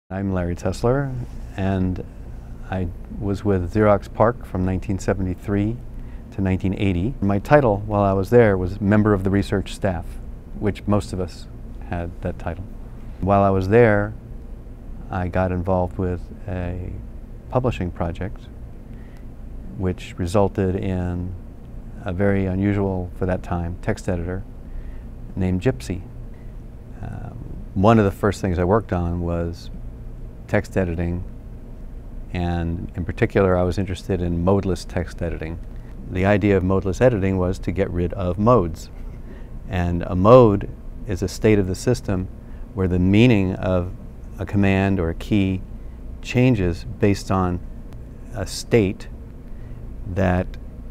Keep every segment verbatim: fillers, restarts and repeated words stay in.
I'm Larry Tesler, and I was with Xerox PARC from nineteen seventy-three to nineteen eighty. My title while I was there was member of the research staff, which most of us had that title. While I was there, I got involved with a publishing project which resulted in a very unusual, for that time, text editor named Gypsy. Um, one of the first things I worked on was text editing, and in particular I was interested in modeless text editing. The idea of modeless editing was to get rid of modes, and a mode is a state of the system where the meaning of a command or a key changes based on a state that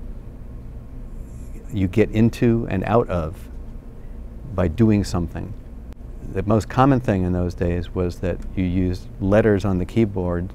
you get into and out of by doing something. The most common thing in those days was that you used letters on the keyboard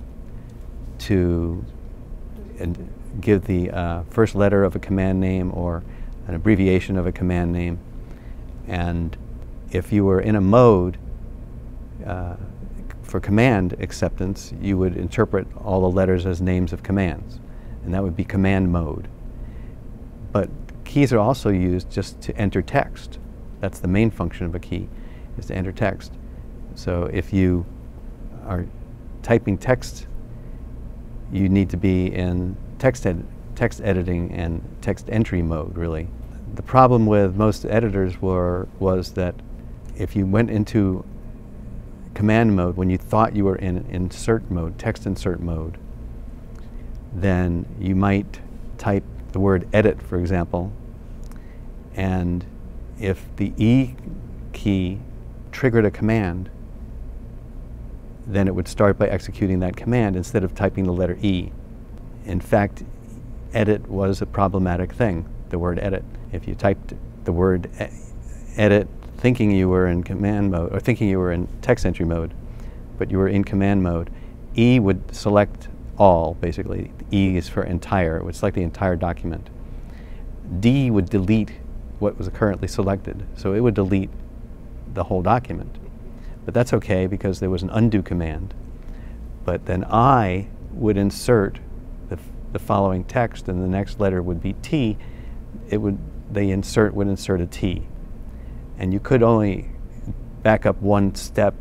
to and give the uh, first letter of a command name or an abbreviation of a command name. And if you were in a mode uh, for command acceptance, you would interpret all the letters as names of commands, and that would be command mode. But keys are also used just to enter text. That's the main function of a key, is to enter text. So if you are typing text, you need to be in text, ed text editing and text entry mode, really. The problem with most editors were, was that if you went into command mode when you thought you were in insert mode, text insert mode, then you might type the word edit, for example, and if the E key triggered a command, then it would start by executing that command instead of typing the letter E. In fact, edit was a problematic thing, the word edit. If you typed the word e edit thinking you were in command mode, or thinking you were in text entry mode, but you were in command mode, E would select all, basically. E is for entire, it would select the entire document. D would delete what was currently selected, so it would delete the whole document. But that's okay because there was an undo command. But then I would insert the, the following text, and the next letter would be T. It would, the insert would insert a T. And you could only back up one step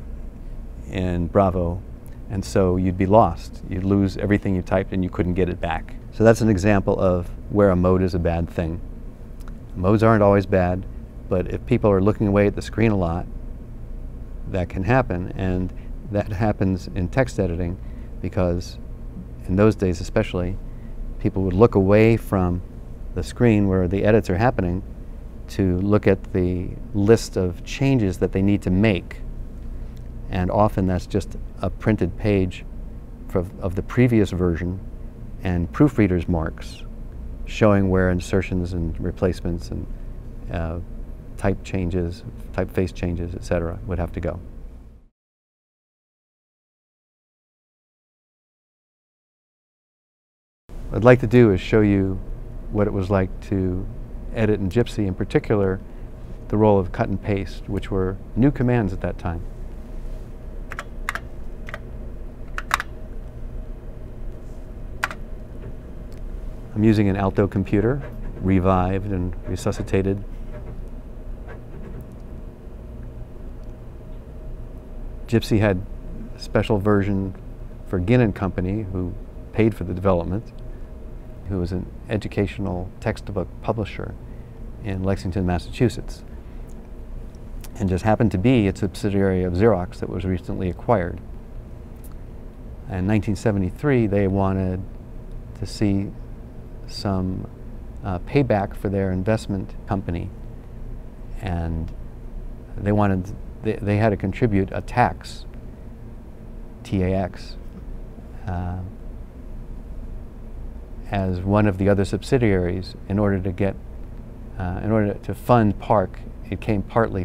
in Bravo, and so you'd be lost. You'd lose everything you typed and you couldn't get it back. So that's an example of where a mode is a bad thing. Modes aren't always bad, but if people are looking away at the screen a lot, that can happen, and that happens in text editing because in those days especially, people would look away from the screen where the edits are happening to look at the list of changes that they need to make, and often that's just a printed page of the previous version and proofreader's marks showing where insertions and replacements and uh, type changes, typeface changes, et cetera would have to go. What I'd like to do is show you what it was like to edit in Gypsy, in particular the role of cut and paste, which were new commands at that time. I'm using an Alto computer, revived and resuscitated. Gypsy had a special version for Ginn and Company, who paid for the development, who was an educational textbook publisher in Lexington, Massachusetts, and just happened to be a subsidiary of Xerox that was recently acquired. In nineteen seventy-three, they wanted to see some uh, payback for their investment company, and they wanted They, they had to contribute a tax, T A X, uh, as one of the other subsidiaries in order to get, uh, in order to fund PARC. It came partly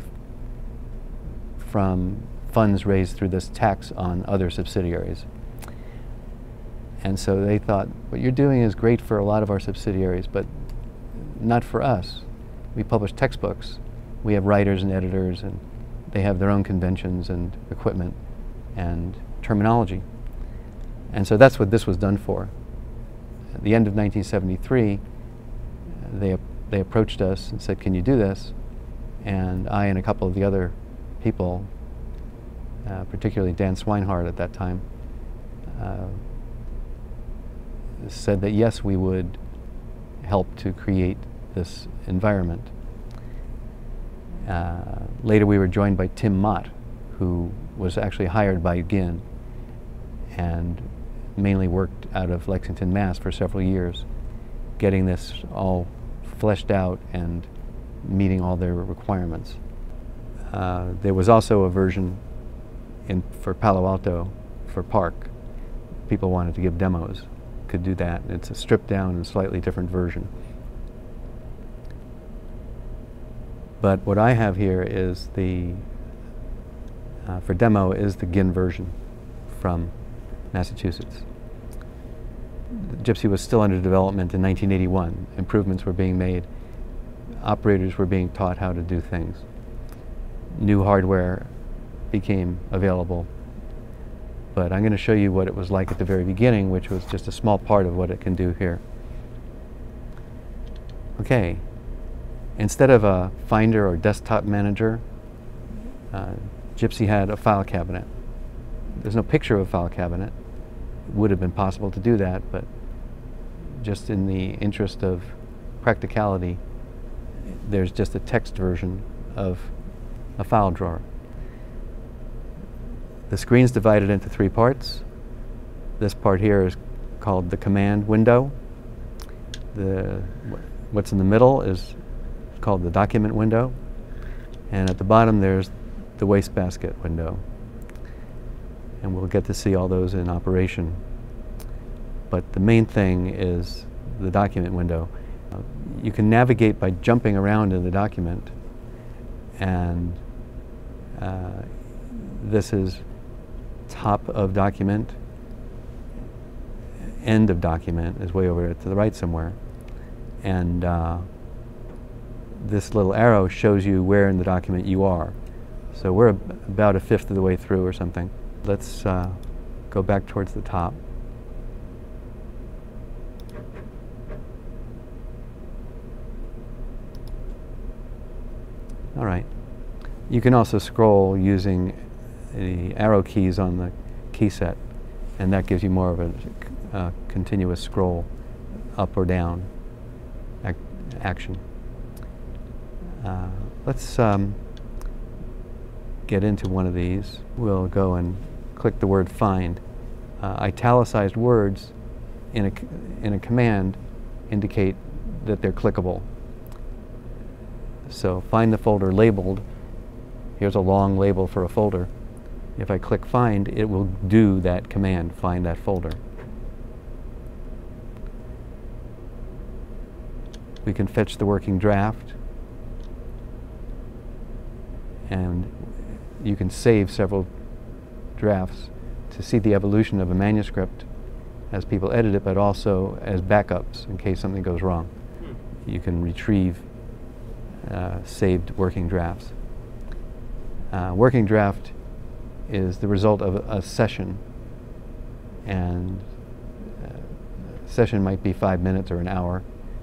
from funds raised through this tax on other subsidiaries. And so they thought, what you're doing is great for a lot of our subsidiaries, but not for us. We publish textbooks. We have writers and editors, and they have their own conventions and equipment. and terminology. And so that's what this was done for. At the end of nineteen seventy-three, they, they approached us and said, can you do this? And I and a couple of the other people, uh, particularly Dan Swinehart at that time, uh, said that yes, we would help to create this environment. Uh, later we were joined by Tim Mott, who was actually hired by Ginn and mainly worked out of Lexington, Mass for several years, getting this all fleshed out and meeting all their requirements. Uh, there was also a version in, for Palo Alto for PARC. People wanted to give demos, could do that. It's a stripped down and slightly different version. But what I have here is the, uh, for demo, is the Ginn version from Massachusetts. Gypsy was still under development in nineteen eighty-one. Improvements were being made. Operators were being taught how to do things. New hardware became available. But I'm going to show you what it was like at the very beginning, which was just a small part of what it can do here. Okay. Instead of a Finder or desktop manager, uh, Gypsy had a file cabinet. There's no picture of a file cabinet. It would have been possible to do that, but just in the interest of practicality, there's just a text version of a file drawer. The screen's divided into three parts. This part here is called the command window. The, what's in the middle is called the document window. And at the bottom there's the wastebasket window. And we'll get to see all those in operation. But the main thing is the document window. Uh, you can navigate by jumping around in the document. And uh, this is top of document, end of document is way over to the right somewhere. And uh, this little arrow shows you where in the document you are. So we're ab about a fifth of the way through or something. Let's uh, go back towards the top. All right. You can also scroll using the arrow keys on the key set, and that gives you more of a uh, continuous scroll up or down ac action. Uh, let's um, get into one of these. We'll go and click the word find. Uh, italicized words in a, in a command indicate that they're clickable. So find the folder labeled. Here's a long label for a folder. If I click find, it will do that command, find that folder. We can fetch the working draft, and you can save several drafts to see the evolution of a manuscript as people edit it, but also as backups in case something goes wrong. You can retrieve uh, saved working drafts. Uh, working draft is the result of a, a session, and uh, a session might be five minutes or an hour.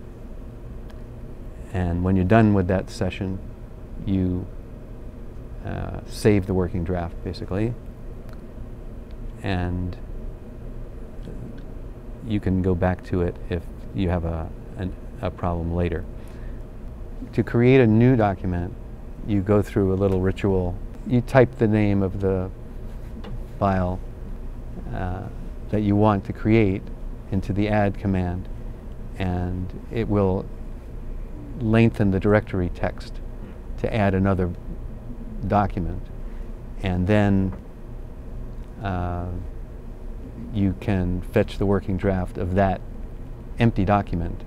And when you're done with that session, you uh, save the working draft, basically, and you can go back to it if you have a, an, a problem later. To create a new document, you go through a little ritual. You type the name of the file uh, that you want to create into the add command, and it will lengthen the directory text to add another document. And then uh, you can fetch the working draft of that empty document.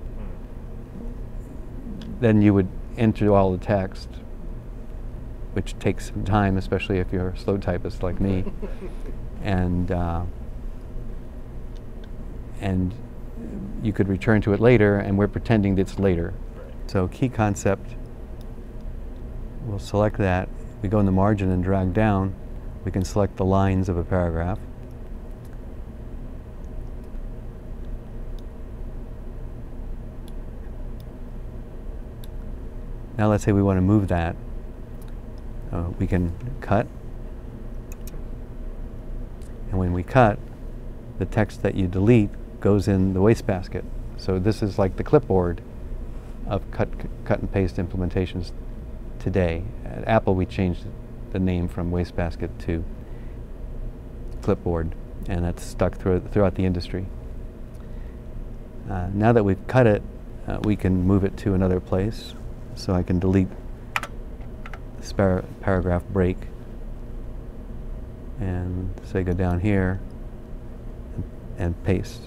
Then you would enter all the text, which takes some time, especially if you're a slow typist like me. and uh, and you could return to it later, and we're pretending that it's later. So key concept, we'll select that. We go in the margin and drag down. We can select the lines of a paragraph. Now let's say we want to move that. Uh, we can cut. And when we cut, the text that you delete goes in the wastebasket. So this is like the clipboard of cut, cut and paste implementations today. At Apple, we changed the name from wastebasket to clipboard, and that's stuck through, throughout the industry. Uh, now that we've cut it, uh, we can move it to another place. So I can delete this par paragraph break and say go down here and, and paste.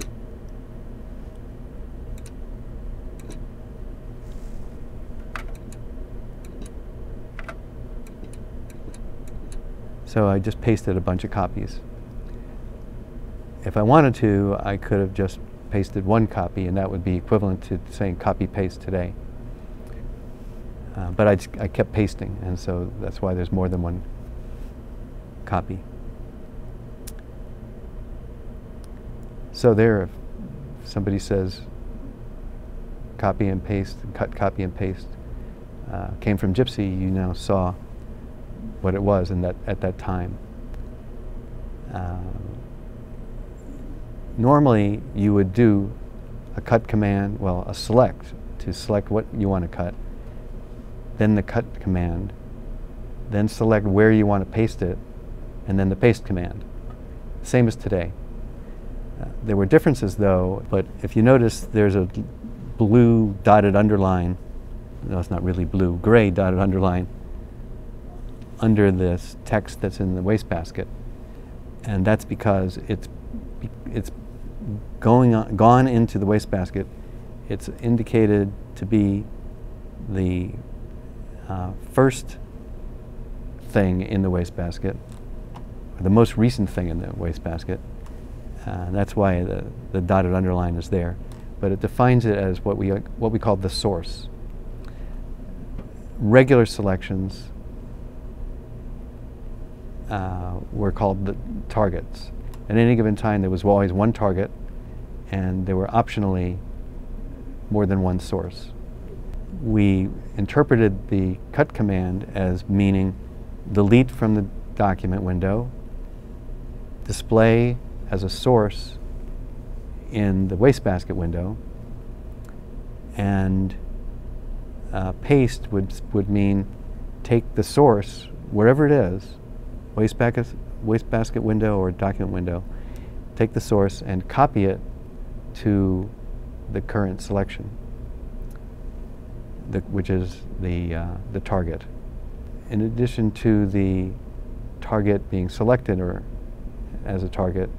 So I just pasted a bunch of copies. If I wanted to, I could have just pasted one copy, and that would be equivalent to saying copy paste today. Uh, but I, just, I kept pasting, and so that's why there's more than one copy. So there, if somebody says copy and paste, cut, copy and paste, uh, came from Gypsy, you now saw what it was in that, at that time. Uh, normally, you would do a cut command, well, a select, to select what you want to cut, then the cut command, then select where you want to paste it, and then the paste command. Same as today. Uh, there were differences though, but if you notice there's a blue dotted underline, no, it's not really blue, gray dotted underline under this text that's in the wastebasket. And that's because it's, it's going on, gone into the wastebasket. It's indicated to be the Uh, first thing in the wastebasket, or the most recent thing in the wastebasket. Uh, that's why the, the dotted underline is there. But it defines it as what we, uh, what we call the source. Regular selections uh, were called the targets. At any given time, there was always one target, and there were optionally more than one source. We interpreted the cut command as meaning delete from the document window, display as a source in the wastebasket window, and uh, paste would, would mean take the source, wherever it is, wastebasket, wastebasket window or document window, take the source and copy it to the current selection. The, which is the, uh, the target. In addition to the target being selected or as a target,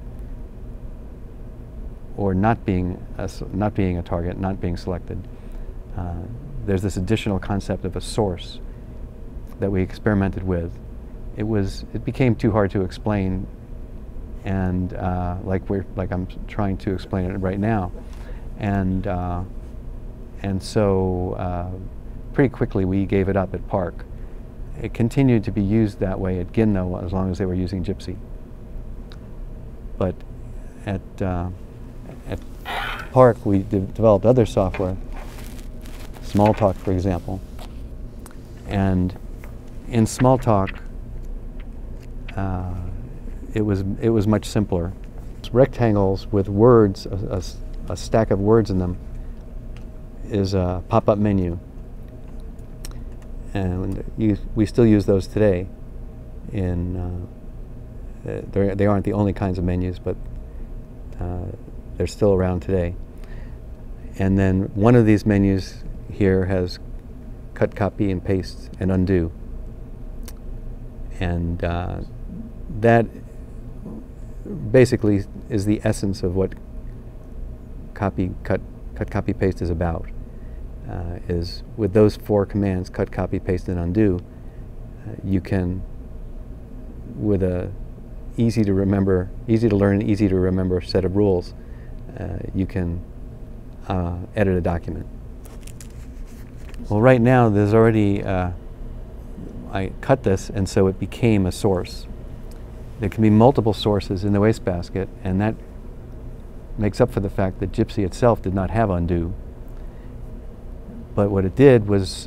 or not being a, not being a target, not being selected, uh, there's this additional concept of a source that we experimented with. It was, it became too hard to explain, and uh, like we're, like I'm trying to explain it right now, and. Uh, And so uh, pretty quickly we gave it up at PARC. It continued to be used that way at Ginn, though, as long as they were using Gypsy. But at, uh, at PARC we de developed other software, Smalltalk, for example. And in Smalltalk, uh, it was, it was much simpler. Rectangles with words, a, a, a stack of words in them, is a pop-up menu, and you, we still use those today. In uh, they aren't the only kinds of menus, but uh, they're still around today. And then one of these menus here has cut, copy, and paste, and undo. And uh, that basically is the essence of what copy, cut, cut, copy, paste is about. Uh, is with those four commands, cut, copy, paste, and undo, uh, you can, with a easy to remember, easy to learn, easy to remember set of rules, uh, you can uh, edit a document. Well, right now there's already, uh, I cut this, and so it became a source. there can be multiple sources in the wastebasket, and that makes up for the fact that Gypsy itself did not have undo. But what it did was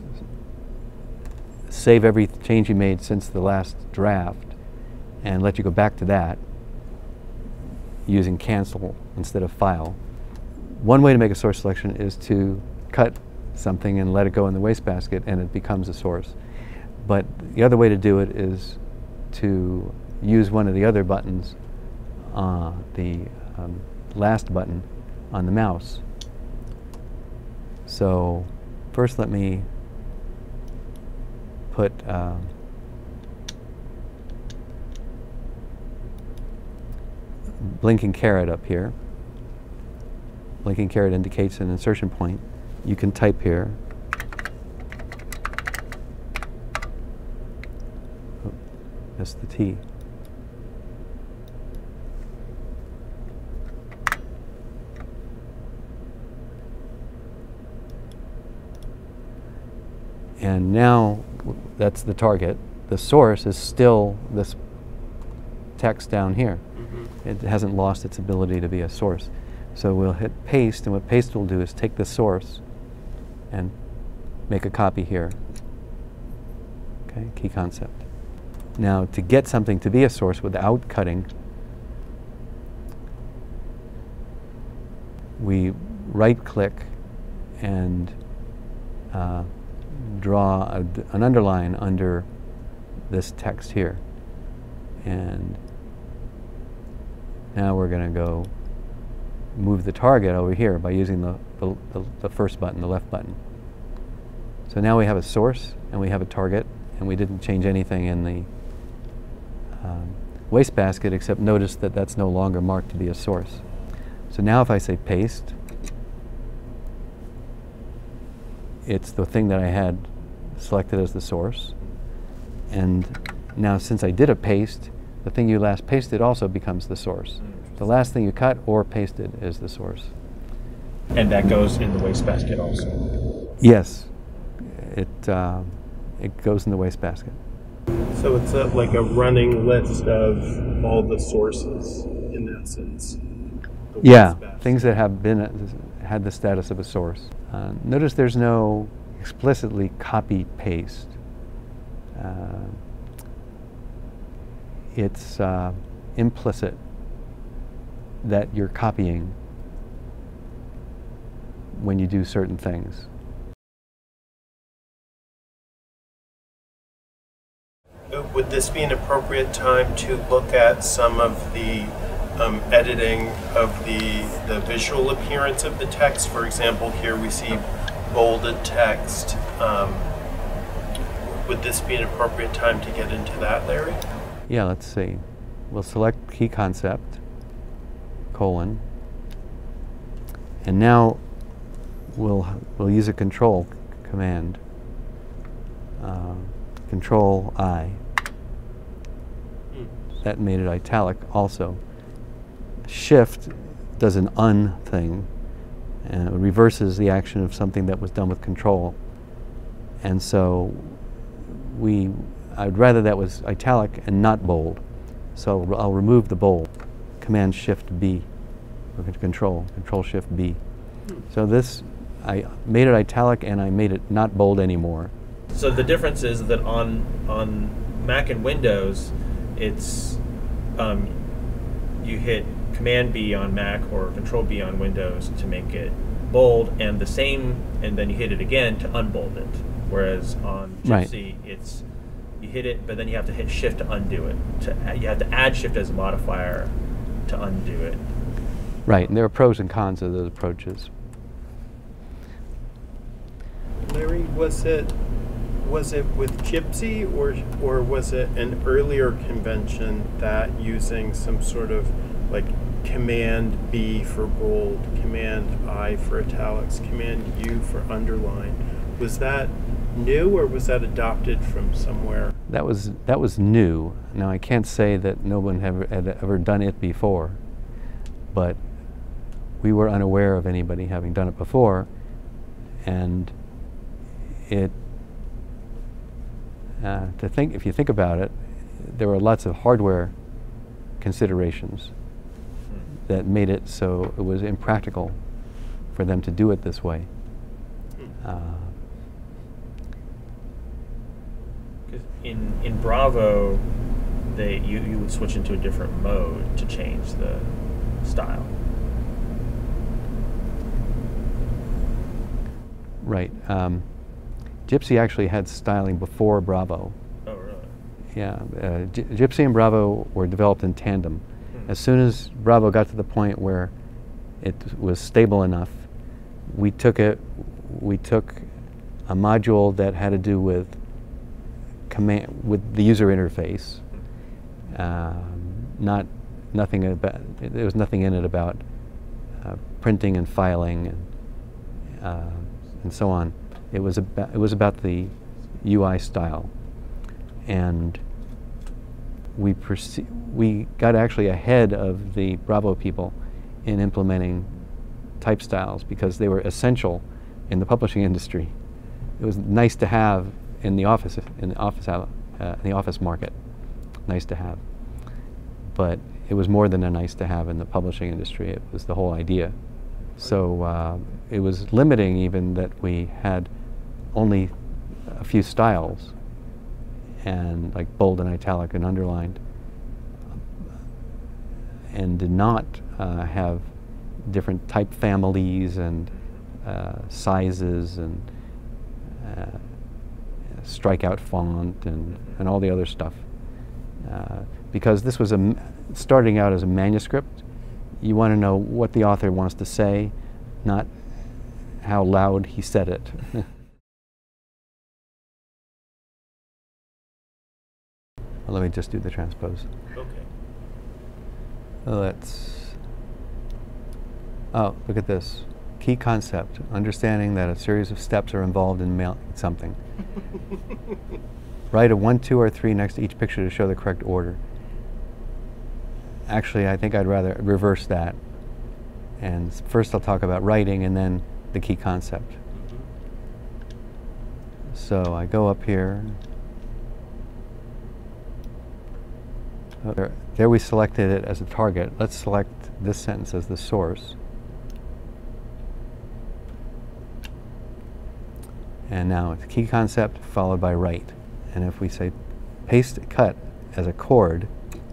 save every change you made since the last draft and let you go back to that using cancel instead of file. One way to make a source selection is to cut something and let it go in the wastebasket and it becomes a source. But the other way to do it is to use one of the other buttons, uh, the um, last button on the mouse. So first let me put uh, blinking caret up here. Blinking caret indicates an insertion point. You can type here. Oh, that's the T. And now that's the target. The source is still this text down here. Mm-hmm. It hasn't lost its ability to be a source. So we'll hit paste, and what paste will do is take the source and make a copy here. Okay, key concept. Now, to get something to be a source without cutting, we right-click and uh, draw a, an underline under this text here. And now we're going to go move the target over here by using the, the, the, the first button, the left button. So now we have a source and we have a target, and we didn't change anything in the um, wastebasket except notice that that's no longer marked to be a source. So now if I say paste, it's the thing that I had selected as the source. And now since I did a paste, the thing you last pasted also becomes the source. The last thing you cut or pasted is the source. And that goes in the wastebasket also? Yes. It, uh, it goes in the wastebasket. So it's a, like a running list of all the sources, in essence. Yeah, things that have been uh, had the status of a source. Uh, notice there's no explicitly copy-paste. Uh, it's uh, implicit that you're copying when you do certain things. Would this be an appropriate time to look at some of the um, editing of the, the visual appearance of the text? For example, here we see bolded text. Um, would this be an appropriate time to get into that, Larry? Yeah, let's see. We'll select key concept, colon, and now we'll, we'll use a control command. Uh, control I. That made it italic also. Shift does an un thing, and it reverses the action of something that was done with control. And so we, I'd rather that was italic and not bold. So I'll remove the bold. Command Shift B, or Control, Control Shift B. So this, I made it italic and I made it not bold anymore. So the difference is that on on Mac and Windows, it's um, you hit Command B on Mac or Control B on Windows to make it bold, and the same, and then you hit it again to unbold it. Whereas on Gypsy, right. it's you hit it, but then you have to hit Shift to undo it. To you have to add Shift as a modifier to undo it. Right, and there are pros and cons of those approaches. Larry, was it was it with Gypsy, or or was it an earlier convention that using some sort of like Command B for bold, Command I for italics, Command U for underline, was that new or was that adopted from somewhere? That was that was new. Now I can't say that no one have, had ever done it before, but we were unaware of anybody having done it before, and it. Uh, to think, if you think about it, there were lots of hardware considerations that made it so it was impractical for them to do it this way. Uh, in in Bravo, they you, you would switch into a different mode to change the style. Right. Um, Gypsy actually had styling before Bravo. Oh, really? Yeah. Uh, G Gypsy and Bravo were developed in tandem. Hmm. As soon as Bravo got to the point where it was stable enough, we took it. We took a module that had to do with command with the user interface. Um, not nothing about. There was nothing in it about uh, printing and filing and uh, and so on. It was about it was about the U I style, and we perce we got actually ahead of the Bravo people in implementing type styles because they were essential in the publishing industry. It was nice to have in the office in the office uh, in the office market, nice to have, but it was more than a nice to have in the publishing industry. It was the whole idea. So uh, it was limiting even that we had only a few styles, and like bold and italic and underlined, and did not uh, have different type families and uh, sizes and uh, strikeout font and, and all the other stuff. Uh, because this was a m starting out as a manuscript, you want to know what the author wants to say, not how loud he said it. Well, let me just do the transpose. Okay. Let's. Oh, look at this. Key concept, understanding that a series of steps are involved in mailing something. Write a one, two, or three next to each picture to show the correct order. Actually, I think I'd rather reverse that. And first I'll talk about writing and then the key concept. Mm-hmm. So I go up here. There, there we selected it as a target. Let's select this sentence as the source. And now it's key concept followed by write. And if we say paste cut as a chord,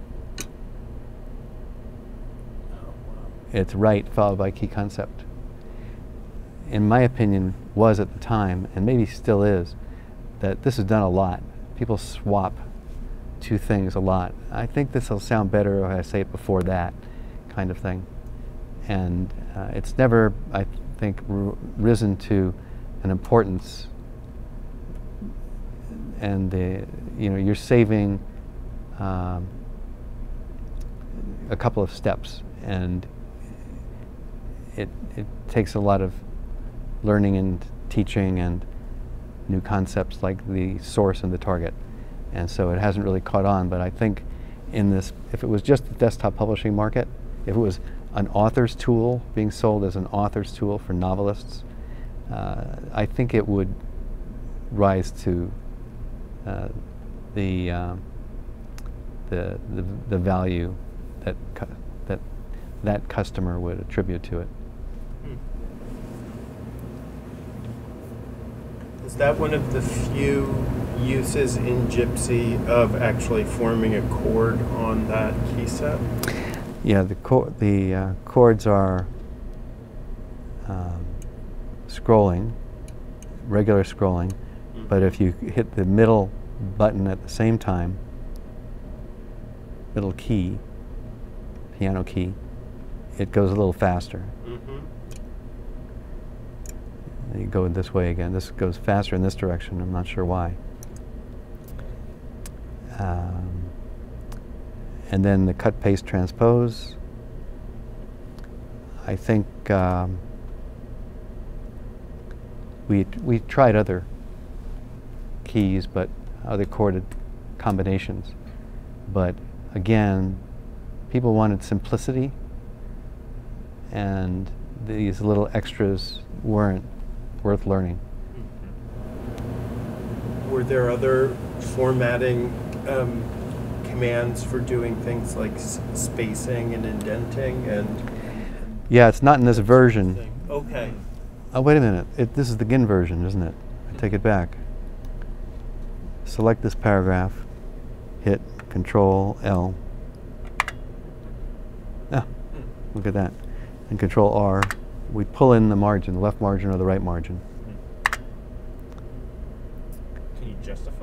it's write followed by key concept. In my opinion, was at the time, and maybe still is, that this is done a lot. People swap two things a lot. I think this will sound better if I say it before that, kind of thing. And uh, it's never, I think, r risen to an importance. And the, you know, you're saving um, a couple of steps, and it it takes a lot of learning and teaching and new concepts like the source and the target. And so it hasn't really caught on, but I think in this, if it was just the desktop publishing market, if it was an author's tool being sold as an author's tool for novelists, uh, I think it would rise to uh, the, uh, the the the value that cu that that customer would attribute to it. Is that one of the few uses in Gypsy of actually forming a chord on that key set? Yeah, the chor the uh, chords are um, scrolling, regular scrolling, mm-hmm. but if you hit the middle button at the same time, middle key, piano key, it goes a little faster. Mm-hmm. You go this way again. This goes faster in this direction. I'm not sure why. Um, and then the cut, paste, transpose. I think um, we we tried other keys, but other chorded combinations. But again, people wanted simplicity, and these little extras weren't worth learning. Were there other formatting um, commands for doing things like s spacing and indenting and. Yeah, it's not in this version. Okay. Oh, wait a minute. It, this is the Ginn version, isn't it? I take it back. Select this paragraph, hit Control L. Ah, look at that. And Control R. We pull in the margin, the left margin or the right margin. Can you justify?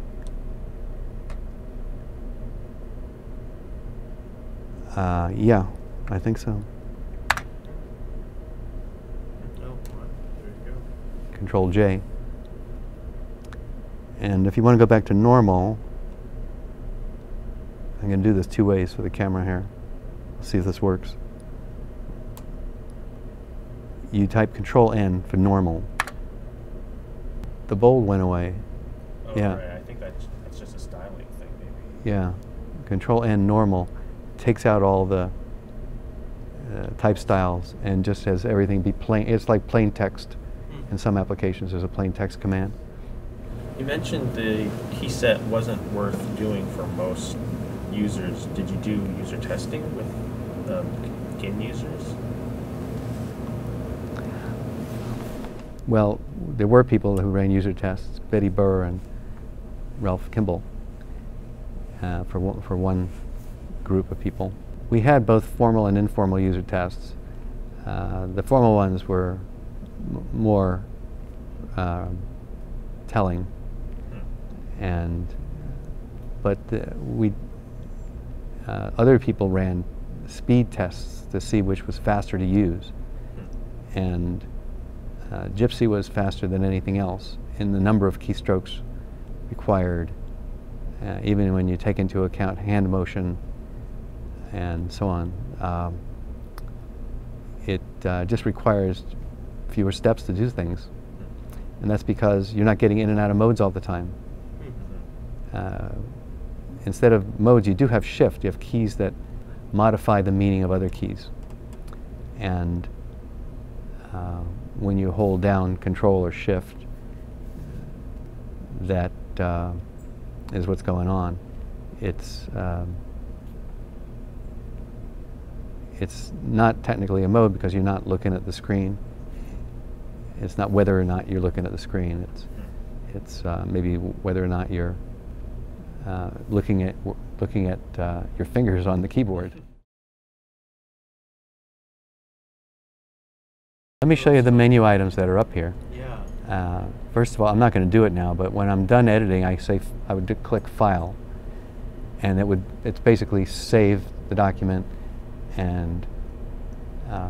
Uh, yeah, I think so. Oh, there you go. Control J. And if you want to go back to normal, I'm going to do this two ways for the camera here. Let's see if this works. You type Control N for normal. The bold went away. Oh, yeah. right. I think that's, that's just a styling thing, maybe. Yeah. Control N normal takes out all the uh, type styles and just has everything be plain. It's like plain text. In some applications, there's a plain text command. You mentioned the key set wasn't worth doing for most users. Did you do user testing with um, Ginn users? Well, there were people who ran user tests, Betty Burr and Ralph Kimball, uh, for, one, for one group of people. We had both formal and informal user tests. Uh, the formal ones were m more uh, telling, and but uh, we uh, other people ran speed tests to see which was faster to use, and uh, Gypsy was faster than anything else in the number of keystrokes required, uh, even when you take into account hand motion and so on. Um, it uh, just requires fewer steps to do things, and that's because you're not getting in and out of modes all the time. Uh, instead of modes, you do have shift. You have keys that modify the meaning of other keys, and uh, when you hold down Control or Shift, that uh, is what's going on. It's um, it's not technically a mode because you're not looking at the screen. It's not whether or not you're looking at the screen. It's it's uh, maybe whether or not you're uh, looking at w looking at uh, your fingers on the keyboard. Let me show you the menu items that are up here. Yeah. Uh, first of all, I'm not going to do it now, but when I'm done editing, I say f I would click File, and it would it's basically save the document, and uh,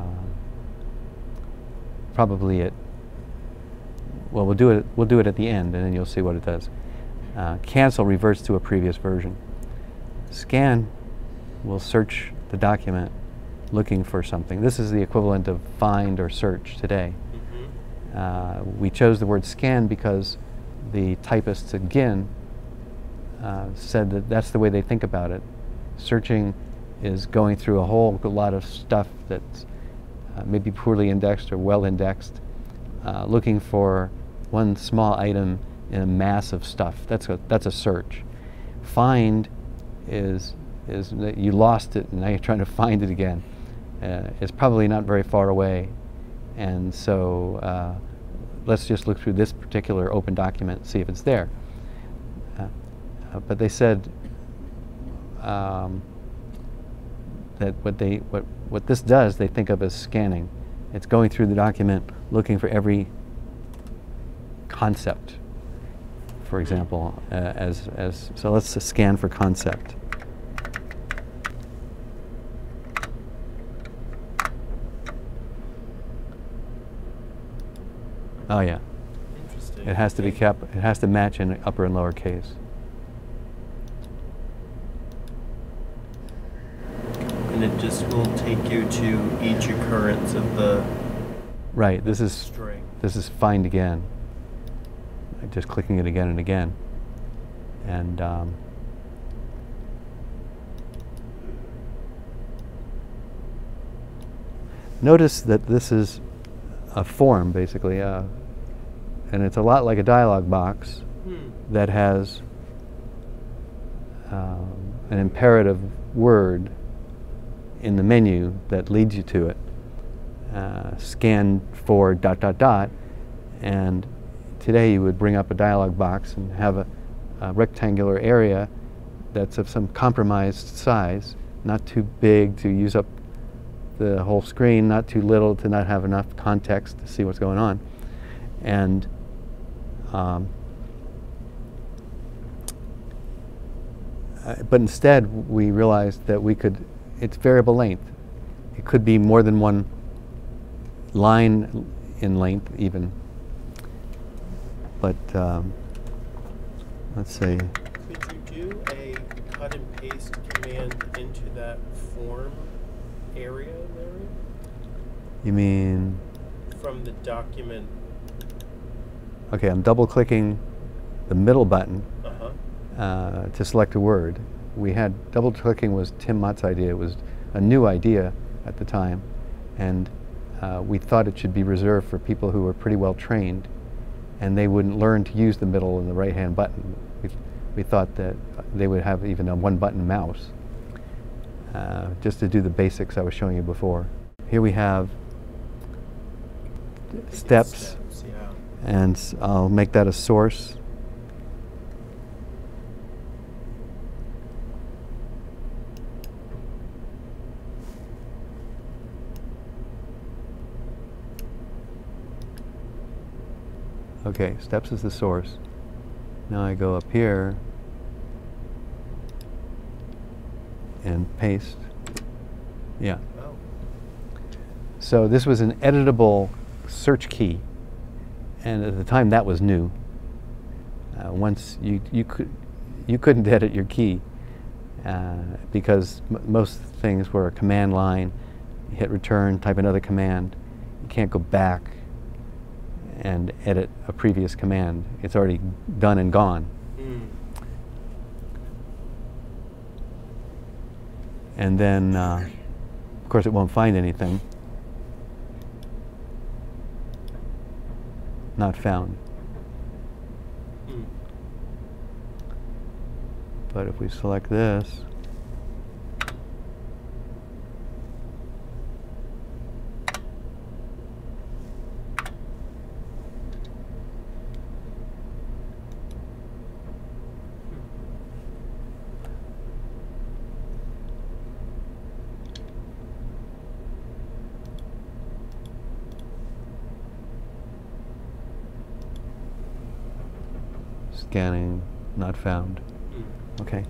probably it. Well, we'll do it. We'll do it at the end, and then you'll see what it does. Uh, cancel reverts to a previous version. Scan will search the document looking for something. This is the equivalent of find or search today. Mm-hmm. uh, we chose the word scan because the typists at Ginn uh, said that that's the way they think about it. Searching is going through a whole lot of stuff that's uh, maybe poorly indexed or well indexed, uh, looking for one small item in a mass of stuff. That's a, that's a search. Find is, is that you lost it and now you're trying to find it again. Uh, it's probably not very far away, and so uh, let's just look through this particular open document and see if it's there. Uh, uh, but they said um, that what they what what this does they think of as scanning. It's going through the document looking for every concept, for example, uh, as as so let's uh, scan for concept. Oh yeah. Interesting. It has to be kept. It has to match in upper and lower case. And it just will take you to each occurrence of the Right. This is string. this is find again. Just clicking it again and again, and um, notice that this is a form basically, uh, and it's a lot like a dialog box Hmm. that has um, an imperative word in the menu that leads you to it. Uh, scan for dot dot dot, and today you would bring up a dialog box and have a, a rectangular area that's of some compromised size, not too big to use up the whole screen, not too little to not have enough context to see what's going on. And um, uh, but instead we realized that we could, it's variable length. It could be more than one line in length even. But um, let's see. Could you do a cut and paste command into that form area, Larry? You mean? From the document. Okay, I'm double clicking the middle button Uh-huh. uh, to select a word. We had, double clicking was Tim Mott's idea. It was a new idea at the time, and uh, we thought it should be reserved for people who were pretty well trained, and they wouldn't learn to use the middle and the right hand button. We, we thought that they would have even a one button mouse, uh, just to do the basics I was showing you before. Here we have steps, Steps, yeah. and s- I'll make that a source. Okay, steps is the source. Now I go up here and paste. Yeah. Oh. So this was an editable search key, and at the time that was new. Uh, once you you could you couldn't edit your key uh, because m most things were a command line. You hit return, type another command. You can't go back and edit a previous command. It's already done and gone. Mm. And then, uh, of course, it won't find anything. Not found. Mm. But if we select this, scanning, not found. Mm. Okay.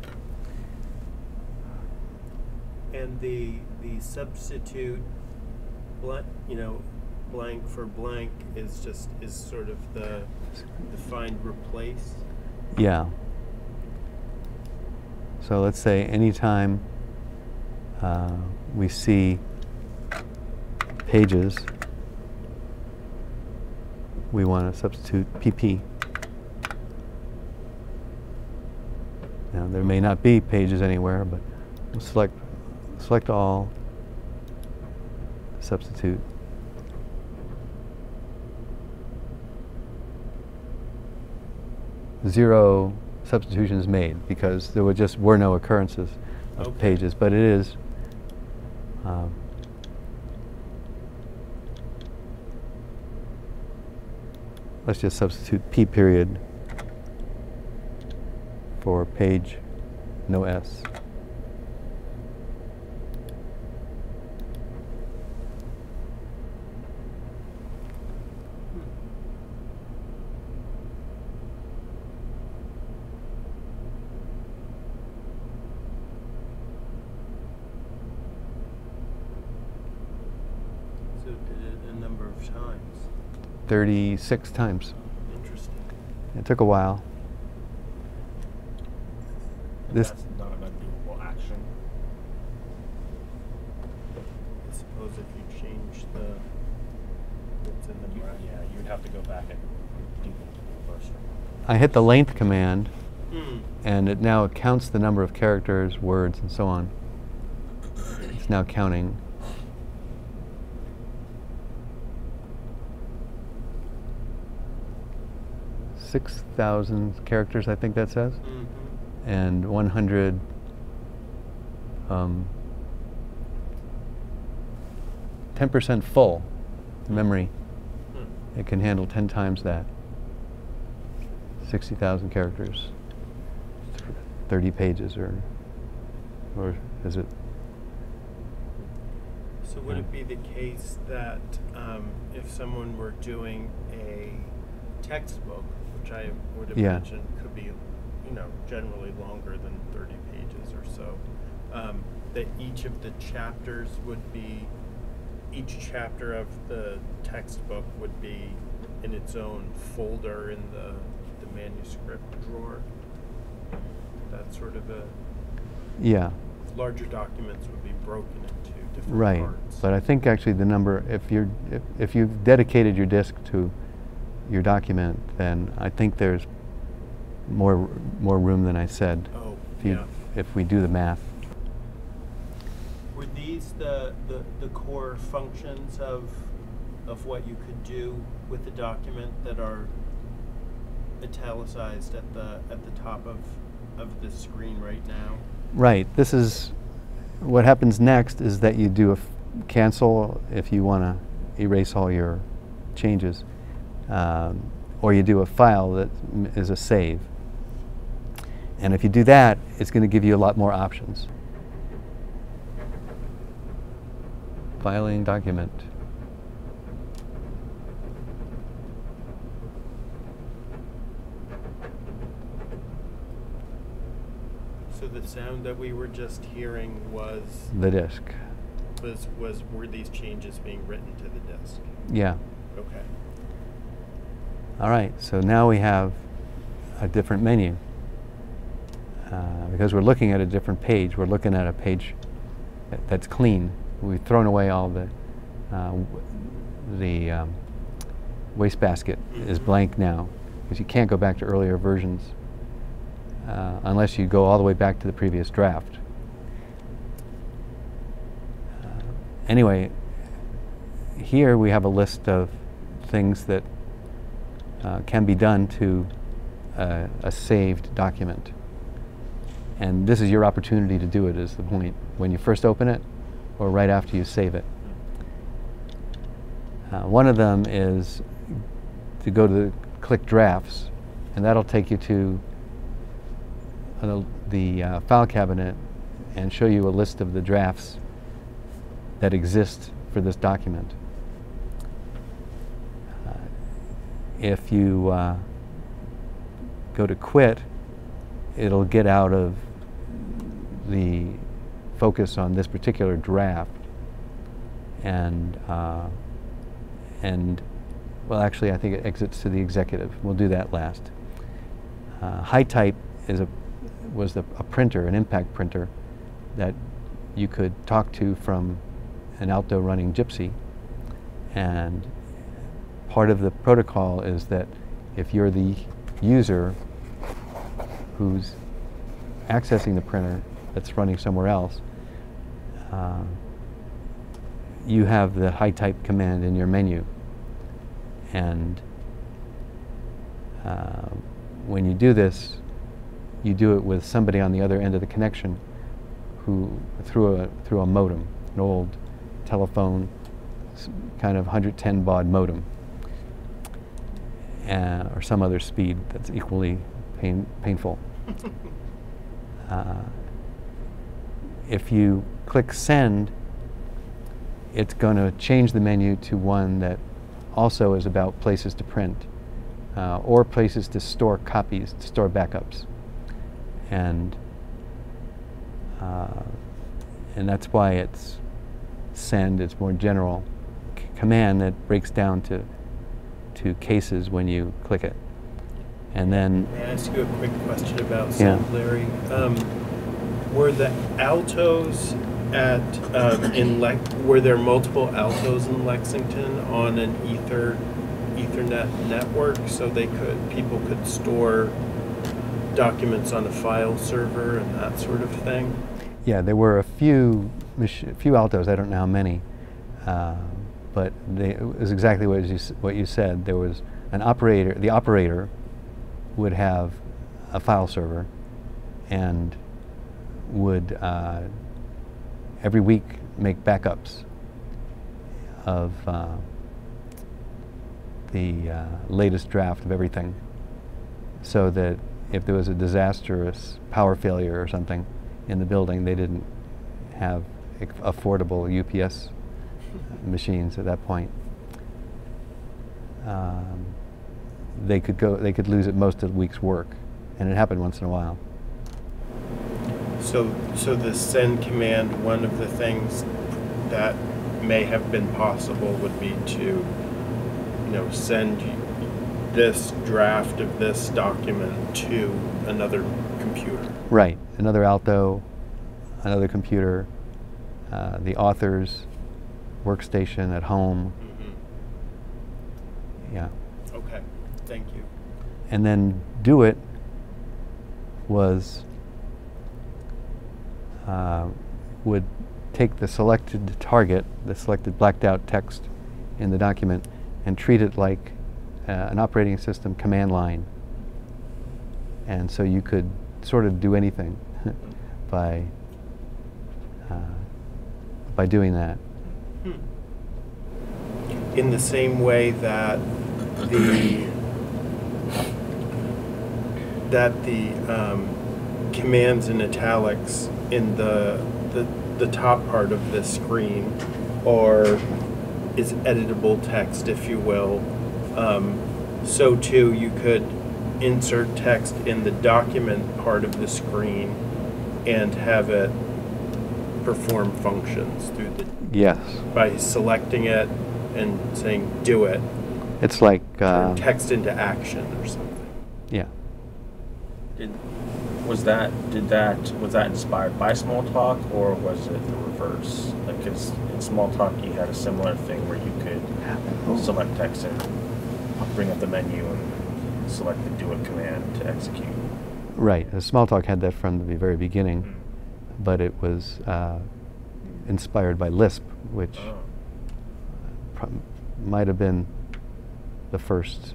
And the the substitute blank, you know, blank for blank is just is sort of the the find replace. Yeah. So let's say anytime uh, we see pages, we want to substitute P P. Now there may not be pages anywhere, but we'll select select all, substitute. Zero substitutions made because there were just were no occurrences of Okay. pages, but it is um, let's just substitute P period for page, no S. So it did it a number of times. thirty-six times. Interesting. It took a while. This That's not an undoable action. I suppose if you change the what's in the You, bracket. yeah, you would have to go back and do the first one. I hit the length command, Mm. and it now counts the number of characters, words, and so on. It's now counting. six thousand characters, I think that says, Mm-hmm. and one hundred um, ten percent full memory. Hmm. It can handle ten times that. sixty thousand characters, thirty pages, or, or is it? So would it be the case that um, if someone were doing a textbook, which I would Yeah. imagine could be, you know, generally longer than thirty pages or so, um, that each of the chapters would be, each chapter of the textbook would be in its own folder in the, the manuscript drawer? That sort of a, Yeah, larger documents would be broken into different right. parts. But I think actually the number, if you're, if, if you've dedicated your disk to your document, then I think there's more more room than I said. Oh, If you, yeah. if we do the math. Were these the, the, the core functions of of what you could do with the document that are italicized at the at the top of of the screen right now? Right. This is what happens next is that you do a f cancel if you want to erase all your changes, um, or you do a file that m is a save. And if you do that, it's going to give you a lot more options. Filing document. So the sound that we were just hearing was The disk. was was were these changes being written to the disk? Yeah. Okay. All right. So now we have a different menu. Uh, because we're looking at a different page. We're looking at a page that, that's clean. We've thrown away all the uh, w the um, wastebasket is Mhm. blank now, because you can't go back to earlier versions uh, unless you go all the way back to the previous draft. Uh, anyway, here we have a list of things that uh, can be done to uh, a saved document. And this is your opportunity to do it, is the point. When you first open it, or right after you save it. Uh, one of them is to go to the click drafts, and that'll take you to uh, the uh, file cabinet and show you a list of the drafts that exist for this document. Uh, if you uh, go to quit, it'll get out of the focus on this particular draft, and uh, and well, actually, I think it exits to the executive. We'll do that last. Uh, high type is a was the, a printer, an impact printer, that you could talk to from an Alto running Gypsy, and part of the protocol is that if you're the user who's accessing the printer that's running somewhere else, uh, you have the high type command in your menu. And uh, when you do this, you do it with somebody on the other end of the connection who through a through a modem, an old telephone kind of one hundred ten baud modem, uh, or some other speed that's equally pain, painful. Uh, if you click send, it's going to change the menu to one that also is about places to print, uh, or places to store copies, to store backups. And uh, and that's why it's send. It's more general c command that breaks down to to cases when you click it. And then May I ask you a quick question about Yeah. send, Larry? Um, were the Altos at um, in Le were there multiple Altos in Lexington on an Ether Ethernet network, so they could people could store documents on a file server and that sort of thing? yeah, there were a few a few Altos. I don't know how many, uh, but they, it was exactly what you s what you said. There was an operator. The operator would have a file server and would uh, every week make backups of uh, the uh, latest draft of everything, so that if there was a disastrous power failure or something in the building, they didn't have affordable U P S machines at that point. Um, they could go. They could lose it most of the week's work, and it happened once in a while. So, so the send command, one of the things that may have been possible would be to, you know, send this draft of this document to another computer. Right, another Alto, another computer, uh, the author's workstation at home. Mm-hmm. Yeah. Okay, thank you. And then do it was uh, would take the selected target, the selected blacked out text in the document, and treat it like uh, an operating system command line. And so you could sort of do anything by uh, by doing that. In the same way that the that the um, commands in italics in the, the the top part of the screen, or is editable text, if you will. Um, so too, you could insert text in the document part of the screen and have it perform functions through the Yes. by selecting it and saying do it. It's like uh, Turn text into action or something. yeah. Did, was that did that was that inspired by Smalltalk, or was it the reverse? Like, 'cause in Smalltalk you had a similar thing where you could select text and bring up the menu and select the do it command to execute. Right. Uh, Smalltalk had that from the very beginning, Mm. but it was uh, inspired by Lisp, which Oh. pr might have been the first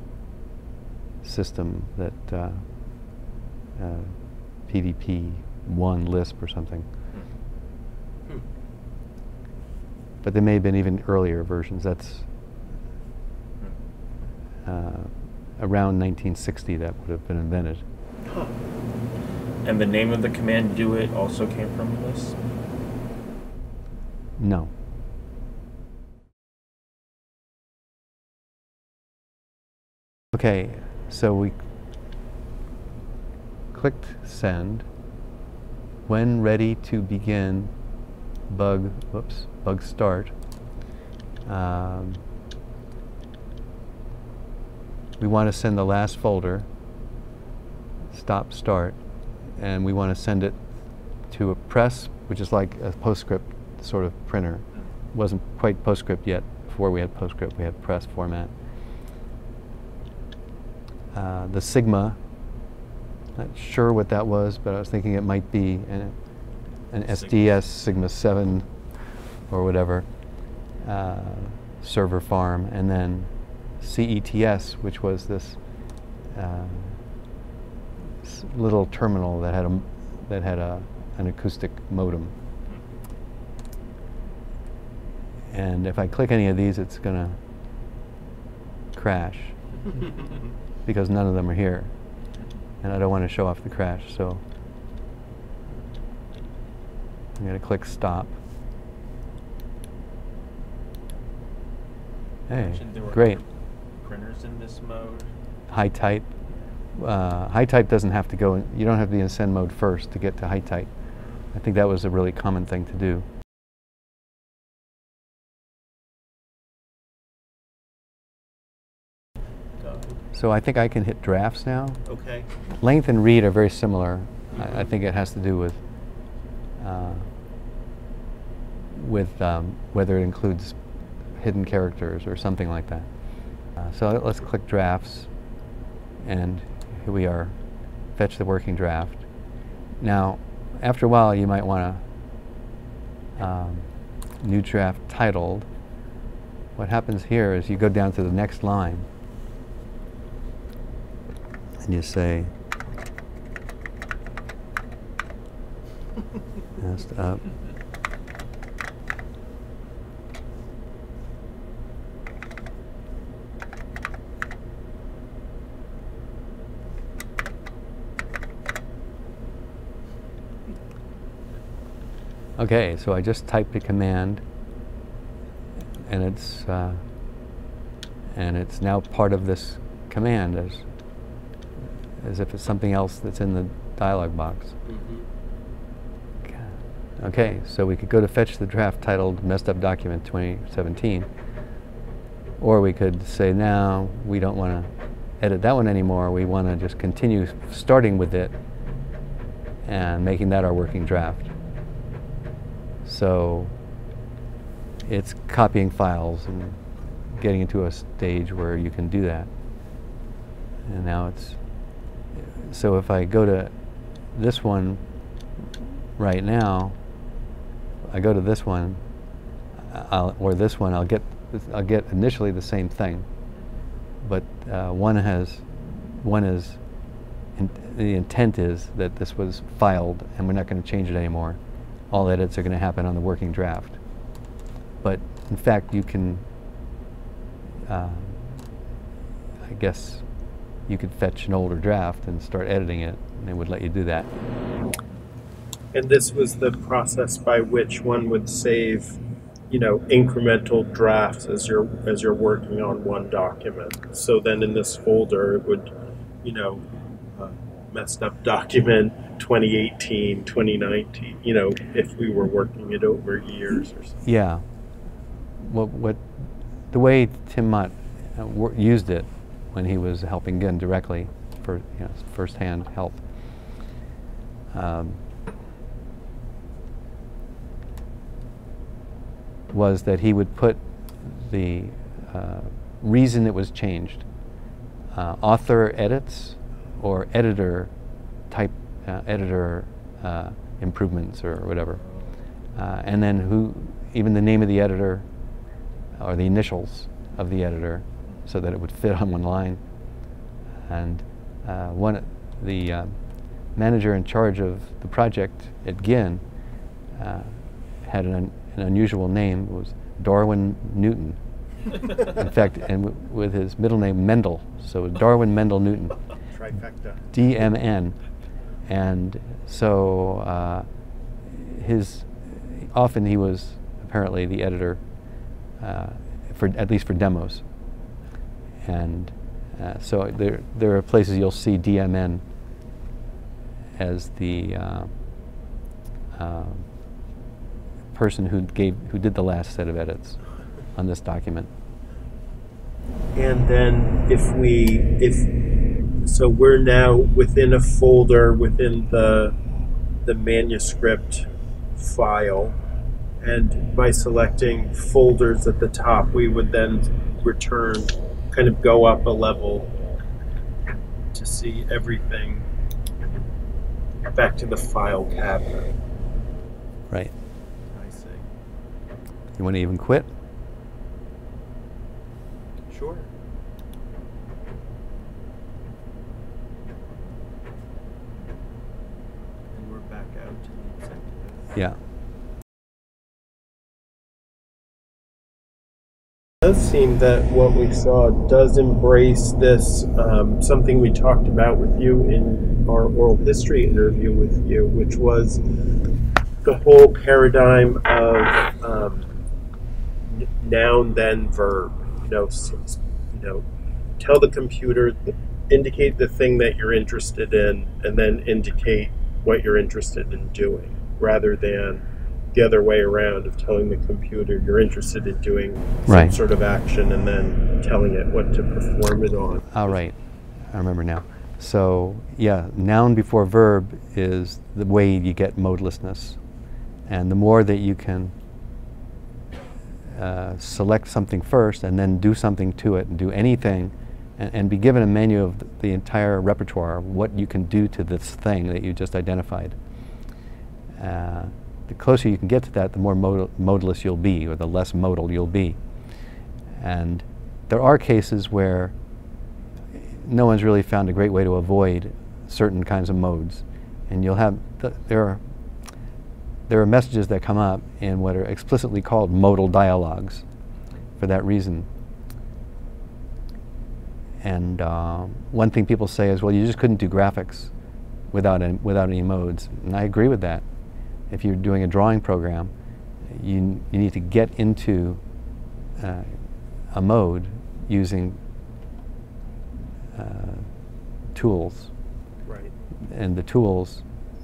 system that uh, uh, P D P one Lisp or something. Hmm. But there may have been even earlier versions. That's uh, around nineteen sixty that would have been invented. Huh. And the name of the command do it also came from Lisp? No. Okay, so we clicked send. When ready to begin, bug, whoops, bug start. Um, we want to send the last folder, stop start, and we want to send it to a press, which is like a PostScript sort of printer. It wasn't quite PostScript yet. Before we had PostScript, we had press format. Uh, the Sigma, not sure what that was, but I was thinking it might be an, an S D S Sigma seven or whatever uh, server farm, and then C E T S, which was this uh, s little terminal that had a that had a an acoustic modem. And if I click any of these, it's gonna crash because none of them are here, and I don't want to show off the crash, so I'm gonna click stop. Hey, There were great. other printers in this mode. High type. Uh, high type doesn't have to go in, you don't have to be in send mode first to get to high type. I think that was a really common thing to do. So I think I can hit drafts now. Okay. Length and read are very similar. I, I think it has to do with uh, with um, whether it includes hidden characters or something like that. Uh, so let's click drafts, and here we are. Fetch the working draft. Now, after a while, you might want to um, new draft titled. What happens here is you go down to the next line, and you say, messed up. Okay, so I just typed a command, and it's uh, and it's now part of this command as as if it's something else that's in the dialog box. Mm-hmm. Okay, so we could go to fetch the draft titled Messed Up Document twenty seventeen, or we could say now we don't want to edit that one anymore. We want to just continue starting with it and making that our working draft. So it's copying files and getting into a stage where you can do that. And now it's, so if I go to this one right now, I go to this one, I'll, or this one, I'll get, I'll get initially the same thing, but uh, one has, one is, in, the intent is that this was filed and we're not going to change it anymore. All edits are going to happen on the working draft. But in fact, you can, uh, I guess, you could fetch an older draft and start editing it, and it would let you do that. And this was the process by which one would save, you know, incremental drafts as you're as you're working on one document. So then in this folder, it would, you know, uh, messed up document twenty eighteen, twenty nineteen. You know, if we were working it over years or something. Yeah. What what the way Tim Mott uh, wor used it when he was helping Ginn directly for you know, first-hand help. Um, was that he would put the uh, reason it was changed, uh, author edits or editor type, uh, editor uh, improvements or whatever, uh, and then who, even the name of the editor or the initials of the editor, so that it would fit on one line. And uh, one, the uh, manager in charge of the project at Ginn uh, had an, an unusual name. It was Darwin Newton. In fact, and w with his middle name Mendel, so Darwin Mendel Newton. Trifecta. D M N. And so uh, his, often he was apparently the editor, uh, for at least for demos. And uh, so there, there are places you'll see D M N as the uh, uh, person who gave, who did the last set of edits on this document. And then if we, if, so we're now within a folder within the, the manuscript file, and by selecting folders at the top, we would then return, kind of go up a level to see everything back to the file cabinet. Right. I see. You want to even quit? Sure. And we're back out to the executive. Yeah. It does seem that what we saw does embrace this, um, something we talked about with you in our oral history interview with you, which was the whole paradigm of um, noun then verb. You know, you know, tell the computer, indicate the thing that you're interested in, and then indicate what you're interested in doing, rather than the other way around of telling the computer you're interested in doing some right. sort of action and then telling it what to perform it on. All right. I remember now. So yeah, noun before verb is the way you get modelessness. And the more that you can uh, select something first and then do something to it and do anything and, and be given a menu of the, the entire repertoire of what you can do to this thing that you just identified. Uh, The closer you can get to that, the more mod modalist you'll be, or the less modal you'll be. And there are cases where no one's really found a great way to avoid certain kinds of modes. And you'll have, th there are there are messages that come up in what are explicitly called modal dialogues for that reason. And uh, one thing people say is, well, you just couldn't do graphics without any, without any modes. And I agree with that. if you're doing a drawing program, you, you need to get into uh, a mode using uh, tools. Right. And the tools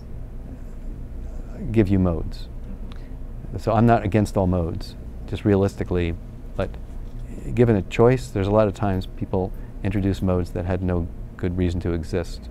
give you modes. So I'm not against all modes, just realistically, but given a choice, there's a lot of times people introduce modes that had no good reason to exist.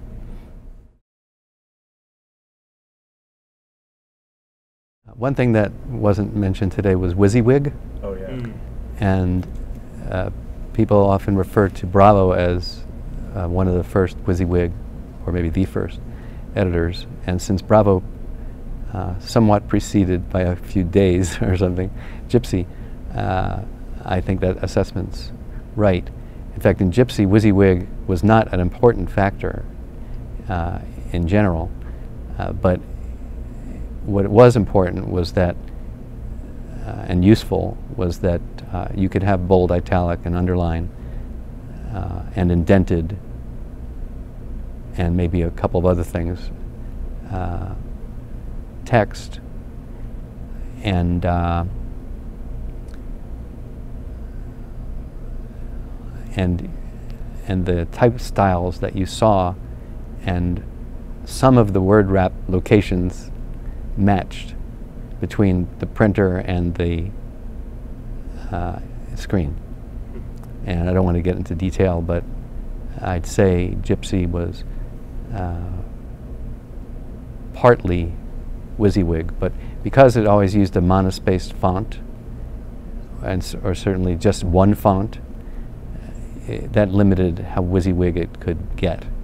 One thing that wasn't mentioned today was WYSIWYG. Oh yeah. Mm. And uh, people often refer to Bravo as uh, one of the first WYSIWYG, or maybe the first, editors. And since Bravo uh, somewhat preceded by a few days or something Gypsy, uh, I think that assessment's right. In fact, in Gypsy, WYSIWYG was not an important factor uh, in general, uh, but what was important was that, uh, and useful, was that uh, you could have bold, italic, and underline, uh, and indented, and maybe a couple of other things, uh, text, and uh, and and the type styles that you saw, and some of the word wrap locations matched between the printer and the uh, screen. And I don't want to get into detail, but I'd say Gypsy was uh, partly WYSIWYG, but because it always used a monospaced font, and s or certainly just one font, that limited how WYSIWYG it could get.